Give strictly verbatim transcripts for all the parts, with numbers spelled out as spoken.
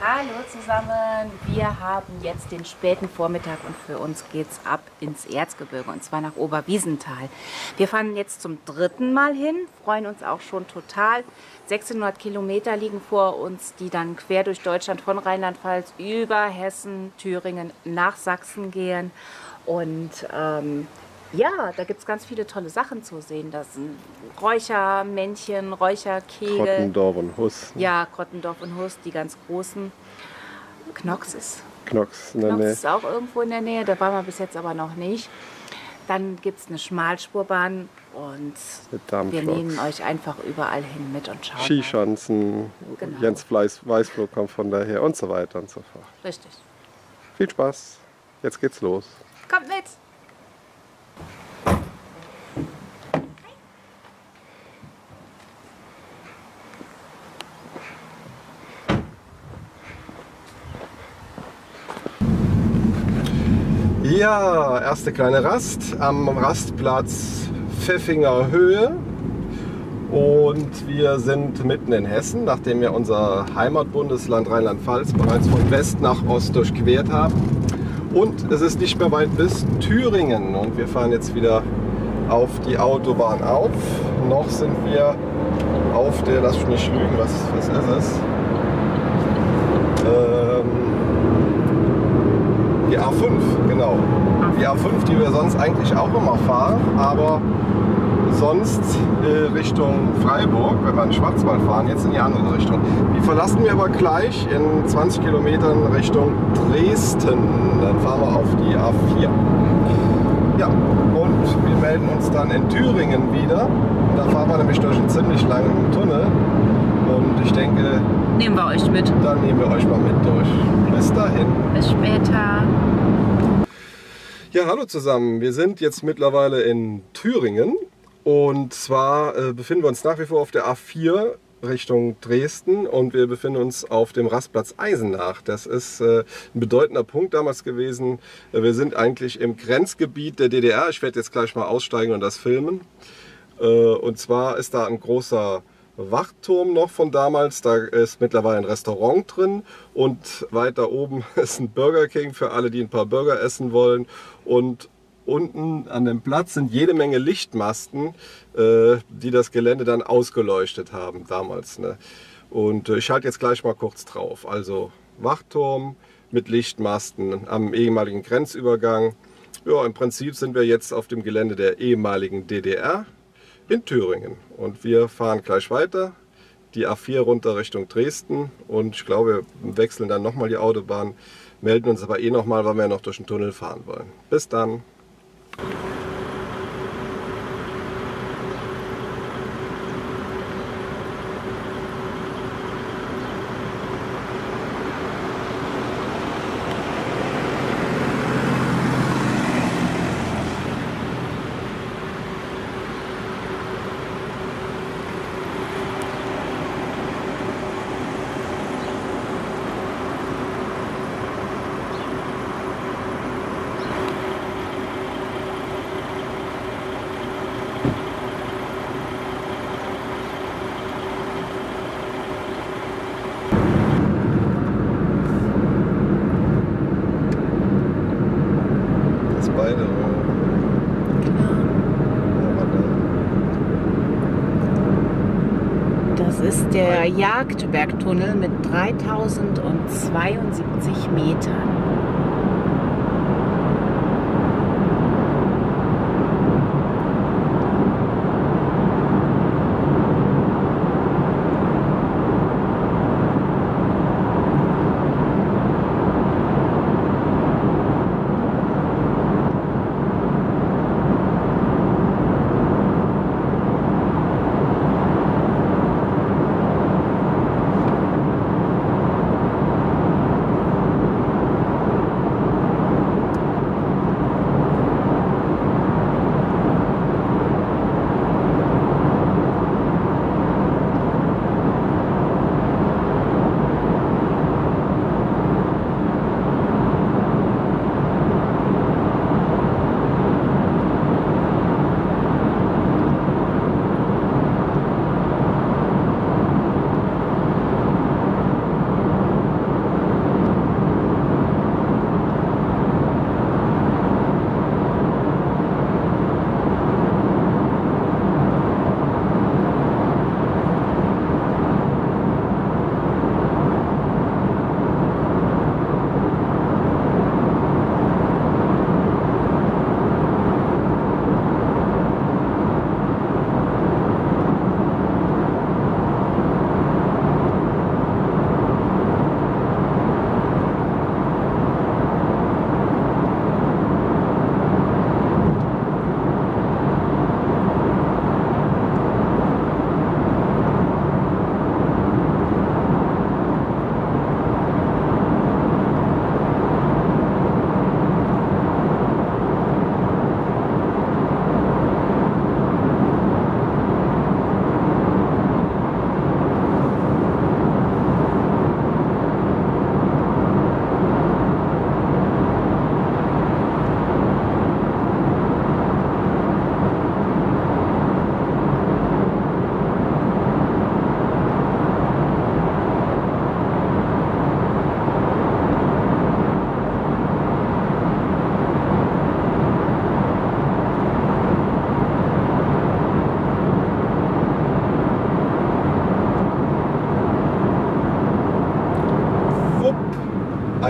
Hallo zusammen, wir haben jetzt den späten Vormittag und für uns geht's ab ins Erzgebirge und zwar nach Oberwiesenthal. Wir fahren jetzt zum dritten Mal hin, freuen uns auch schon total. sechzehnhundert Kilometer liegen vor uns, die dann quer durch Deutschland von Rheinland-Pfalz über Hessen, Thüringen nach Sachsen gehen und ähm, ja, da gibt es ganz viele tolle Sachen zu sehen. Das sind Räuchermännchen, Räucherkegel. Krottendorf und Huss. Ja, Krottendorf und Huss, die ganz großen. Knox ist, Knox in der Knox Nähe. ist auch irgendwo in der Nähe, da waren wir bis jetzt aber noch nicht. Dann gibt es eine Schmalspurbahn und wir nehmen euch einfach überall hin mit und schauen. Skischanzen, Genau. Jens Fleiß, Weißflug kommt von daher und so weiter und so fort. Richtig. Viel Spaß, jetzt geht's los. Kommt mit! Ja, erste kleine Rast am Rastplatz Pfeffinger Höhe und wir sind mitten in Hessen, nachdem wir unser Heimatbundesland Rheinland-Pfalz bereits von West nach Ost durchquert haben. Und es ist nicht mehr weit bis Thüringen und wir fahren jetzt wieder auf die Autobahn auf. Noch sind wir auf der, lass mich nicht lügen, was, was ist es? Ähm, Die A fünf, genau. Die A fünf, die wir sonst eigentlich auch immer fahren, aber sonst äh, Richtung Freiburg, wenn wir in den Schwarzwald fahren, jetzt in die andere Richtung. Die verlassen wir aber gleich in zwanzig Kilometern Richtung Dresden. Dann fahren wir auf die A vier. Ja, und wir melden uns dann in Thüringen wieder. Da fahren wir nämlich durch einen ziemlich langen Tunnel. Und ich denke, Nehmen wir euch mit. dann nehmen wir euch mal mit durch. Bis dahin. Bis später. Ja, hallo zusammen. Wir sind jetzt mittlerweile in Thüringen und zwar äh, befinden wir uns nach wie vor auf der A vier Richtung Dresden und wir befinden uns auf dem Rastplatz Eisenach. Das ist äh, ein bedeutender Punkt damals gewesen. Wir sind eigentlich im Grenzgebiet der D D R. Ich werde jetzt gleich mal aussteigen und das filmen. Äh, und zwar ist da ein großer Wachturm noch von damals, da ist mittlerweile ein Restaurant drin und weiter oben ist ein Burger King für alle, die ein paar Burger essen wollen und unten an dem Platz sind jede Menge Lichtmasten, äh, die das Gelände dann ausgeleuchtet haben damals. Ne? Und äh, ich halte jetzt gleich mal kurz drauf. Also Wachturm mit Lichtmasten am ehemaligen Grenzübergang. Ja, im Prinzip sind wir jetzt auf dem Gelände der ehemaligen D D R. In Thüringen und wir fahren gleich weiter, die A vier runter Richtung Dresden und ich glaube, wir wechseln dann nochmal die Autobahn, melden uns aber eh nochmal, weil wir noch durch den Tunnel fahren wollen. Bis dann! Beide. Das ist der Jagdbergtunnel mit dreitausendzweiundsiebzig Metern.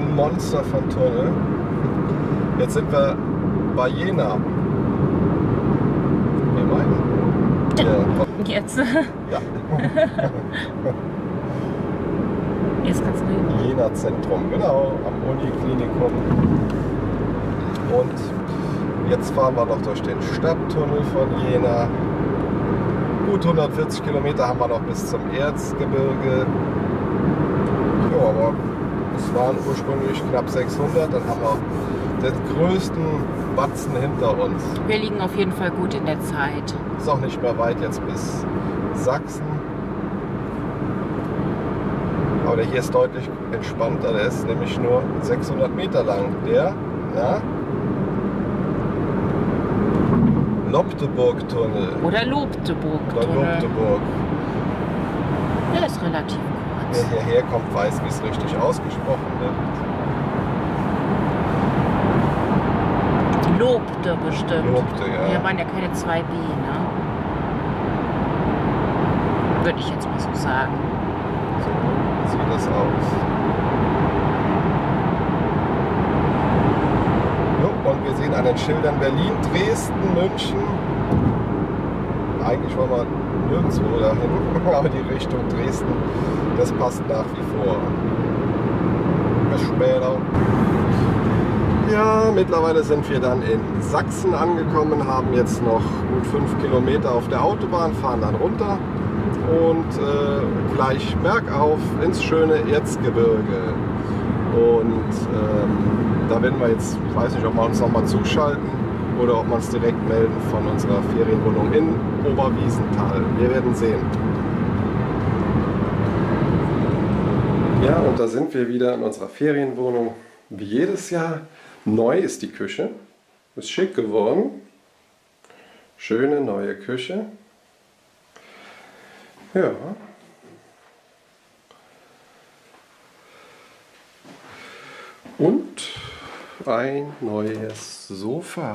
ein Monster von Tunnel. Jetzt sind wir bei Jena. Wir meinen. Ja. Jetzt. Ja. Jetzt kannst du. Jena Zentrum, genau, am Uniklinikum. Und jetzt fahren wir noch durch den Stadttunnel von Jena. Gut hundertvierzig Kilometer haben wir noch bis zum Erzgebirge. Ja, aber es waren ursprünglich knapp sechshundert, dann haben wir den größten Batzen hinter uns. Wir liegen auf jeden Fall gut in der Zeit. Ist auch nicht mehr weit jetzt bis Sachsen. Aber der hier ist deutlich entspannter, der ist nämlich nur sechshundert Meter lang. Der, na? Lobteburg-Tunnel. Oder Lobteburg-Tunnel. Oder Lobteburg. Der ist relativ kurz. Wer hierher kommt, weiß, wie es richtig ausgesprochen wird. Lobte bestimmt. Lobte, ja. Hier waren ja keine zwei B, ne? Würde ich jetzt mal so sagen. So sieht das aus. Jo, und wir sehen an den Schildern Berlin, Dresden, München. Eigentlich wollen wir nirgendwo dahin, aber die Richtung Dresden, das passt nach wie vor. Bis später. Ja, mittlerweile sind wir dann in Sachsen angekommen, haben jetzt noch gut fünf Kilometer auf der Autobahn, fahren dann runter und äh, gleich bergauf ins schöne Erzgebirge. Und ähm, da werden wir jetzt, ich weiß nicht, ob wir uns nochmal zuschalten oder ob wir uns direkt melden von unserer Ferienwohnung in Oberwiesenthal. Wir werden sehen. Ja, und da sind wir wieder in unserer Ferienwohnung. Wie jedes Jahr. Neu ist die Küche. Ist schick geworden. Schöne neue Küche. Ja. Und ein neues Sofa.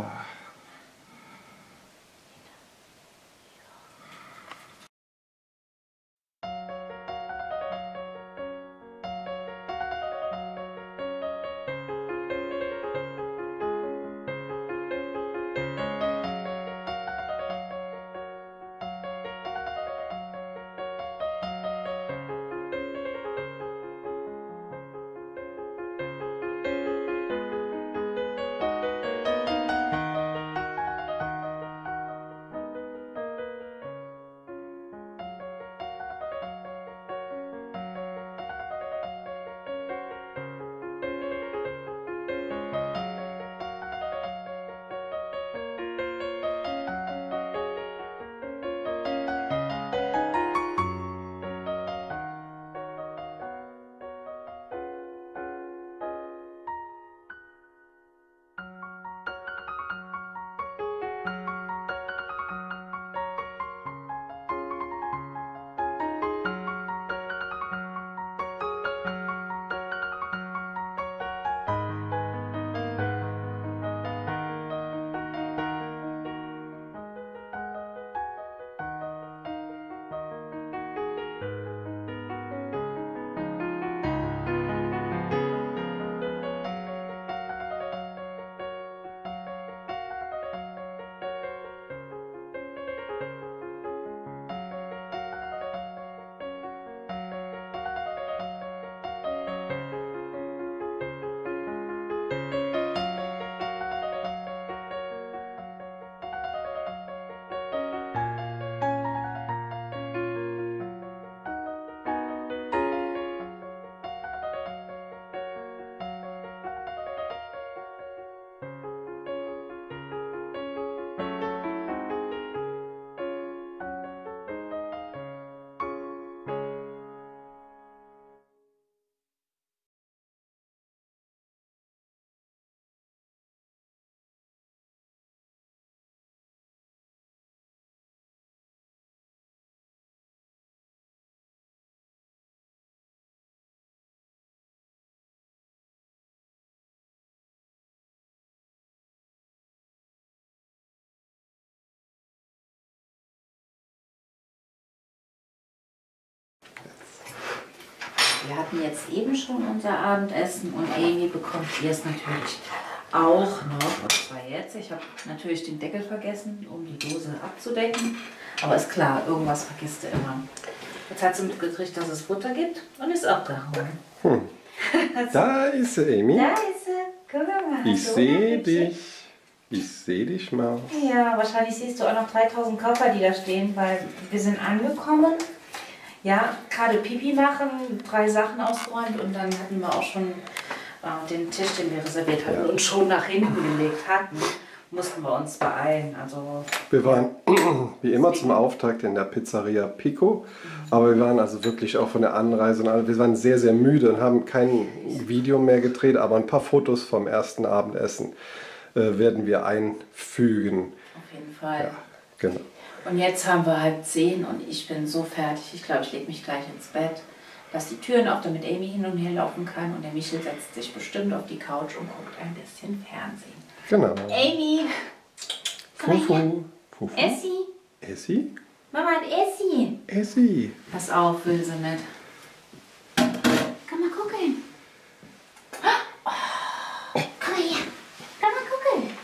Wir hatten jetzt eben schon unser Abendessen und Amy bekommt jetzt natürlich auch noch. Und zwar jetzt. Ich habe natürlich den Deckel vergessen, um die Dose abzudecken. Aber ist klar, irgendwas vergisst du immer. Jetzt hat sie mitgekriegt, dass es Butter gibt und ist abgehauen. Hm. Da ist sie, Amy. Da ist sie. Guck mal. Ich sehe dich. Ich sehe dich mal. Ja, wahrscheinlich siehst du auch noch dreitausend Koffer, die da stehen, weil wir sind angekommen. Ja, gerade Pipi machen, drei Sachen ausgeräumt und dann hatten wir auch schon äh, den Tisch, den wir reserviert hatten Ja. und schon nach hinten gelegt hatten. Mussten wir uns beeilen. Also Wir waren wie immer zum Auftakt in der Pizzeria Pico, aber wir waren also wirklich auch von der Anreise und alle, wir waren sehr, sehr müde und haben kein Video mehr gedreht, aber ein paar Fotos vom ersten Abendessen äh, werden wir einfügen. auf jeden Fall. Ja, genau. Und jetzt haben wir halb zehn und ich bin so fertig. Ich glaube, ich lege mich gleich ins Bett. Lass die Türen auf, damit Amy hin und her laufen kann. Und der Michel setzt sich bestimmt auf die Couch und guckt ein bisschen Fernsehen. Genau. Amy! Komm mal her. Fufu. Fufu. Essi! Essi? Mama hat Essi! Essi. Pass auf, will sie nicht. Komm mal gucken. Oh, komm mal her. Komm mal gucken.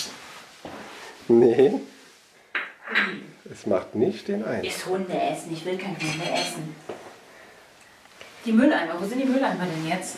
Nee. Es macht nicht den einen. Ist Hundeessen. Ich will kein Hundeessen. Die Mülleimer. Wo sind die Mülleimer denn jetzt?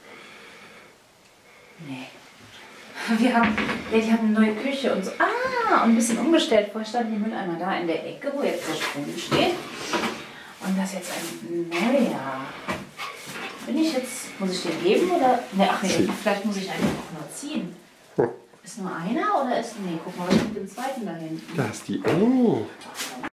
Nee. Wir haben, wir haben eine neue Küche und so. Ah, und ein bisschen umgestellt. Vorher standen die Mülleimer da in der Ecke, wo jetzt der Sprudel steht. Und das ist jetzt ein neuer. Bin ich jetzt, muss ich den geben oder? Ne, ach nee, Zieh. vielleicht muss ich einfach auch nur ziehen. Ist nur einer oder ist. Nee, guck mal, was ist mit dem zweiten da hinten? Da ist die Amy.